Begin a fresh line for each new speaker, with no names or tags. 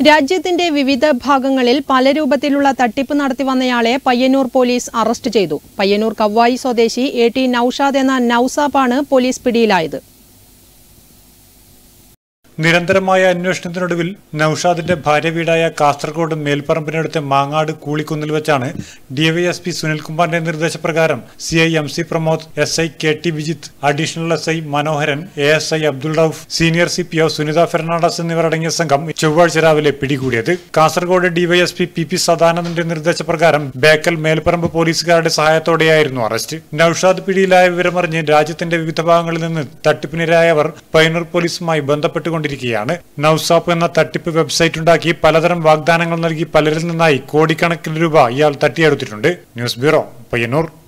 രാജ്യത്തിന്റെ വിവിധ ഭാഗങ്ങളിൽ പല രൂപത്തിലുള്ള തട്ടിപ്പ് നടത്തി വന്നയാളെ പയ്യന്നൂർ പോലീസ് അറസ്റ്റ് ചെയ്തു. പയ്യന്നൂർ കവ്വായി സ്വദേശി AT നൌഷാദ് എന്ന നൌസാബാണ് പോലീസ് പിടിയിലായത്.
നിരന്തരമായ അന്വേഷണത്തിനൊടുവിൽ നൌഷാദിന്റെ ഭാര്യ വീടായ കാസർഗോഡ് മേൽപ്പറമ്പിനടുത്ത് മാങ്ങാട് കൂളിക്കുന്നിൽ വെച്ചാണ് ഡിവൈഎസ്പി സുനിൽകുമാറിന്റെ നിർദ്ദേശപ്രകാരം CI MC Pramod, SI KT Vijith, additional SI Manoharan, ASI Abdul Rauf, senior CPO Sunitha Fernandez എന്നിവരടങ്ങിയ സംഘം ചൊവ്വാഴ്ച രാവിലെ പിടികൂടിയത്. കാസർഗോഡ് ഡിവൈഎസ്പി PP സദാനന്ദന്റെ നിർദ്ദേശപ്രകാരം ബേക്കൽ മേൽപ്പറമ്പ് പോലീസുകാരുടെ സഹായത്തോടെയായിരുന്നു അറസ്റ്റ്. നൌഷാദ് പിടിയിലായ വിവരമറിഞ്ഞ് രാജ്യത്തിന്റെ വിവിധ ഭാഗങ്ങളിൽ നിന്ന് തട്ടിപ്പിനിരയായവർ പയ്യന്നൂർ പോലീസുമായി ബന്ധപ്പെട്ടുകൊണ്ട് നൌസാപ്പ് എന്ന തട്ടിപ്പ് വെബ്സൈറ്റ് ഉണ്ടാക്കി പലതരം വാഗ്ദാനങ്ങൾ നൽകി പലരിൽ നിന്നായി കോടിക്കണക്കിന് രൂപ ഇയാൾ തട്ടിയെടുത്തിട്ടുണ്ട്. News bureau, Payyanur.